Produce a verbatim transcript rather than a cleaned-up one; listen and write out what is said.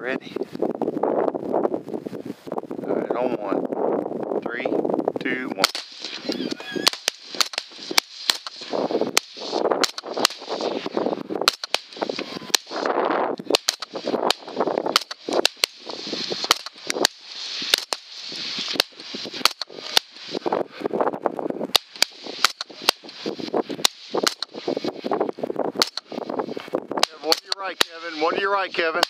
ready? All right, on one. Three, two, one. One to your right, Kevin. One to your right, Kevin.